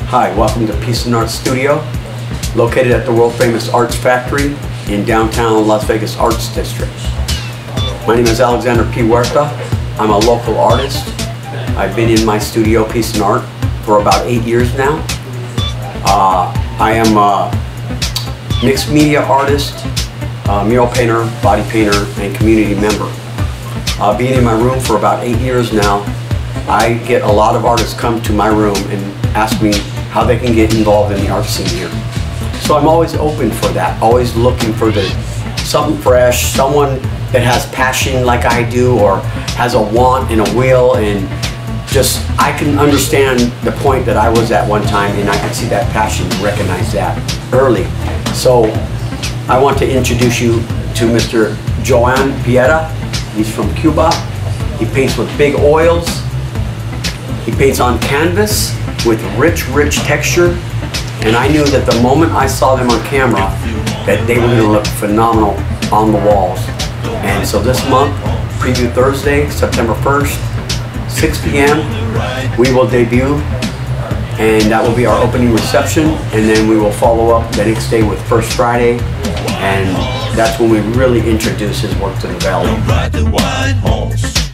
Hi, welcome to Peace and Art Studio, located at the world-famous Arts Factory in downtown Las Vegas Arts District. My name is Alexander P. Huerta. I'm a local artist. I've been in my studio, Peace and Art, for about 8 years now. I am a mixed media artist, mural painter, body painter, and community member. Being in my room for about 8 years now, I get a lot of artists come to my room and ask me how they can get involved in the art scene here. So I'm always open for that, always looking for something fresh, someone that has passion like I do, or has a want and a will, and just I can understand the point that I was at one time, and I can see that passion and recognize that early. So I want to introduce you to Mr. Joan. He's from Cuba. He paints with big oils. He paints on canvas with rich texture, and I knew that the moment I saw them on camera that they were going to look phenomenal on the walls. And so this month, preview Thursday, September 1st, 6 p.m., we will debut, and that will be our opening reception, and then we will follow up the next day with First Friday, and that's when we really introduce his work to the Valley.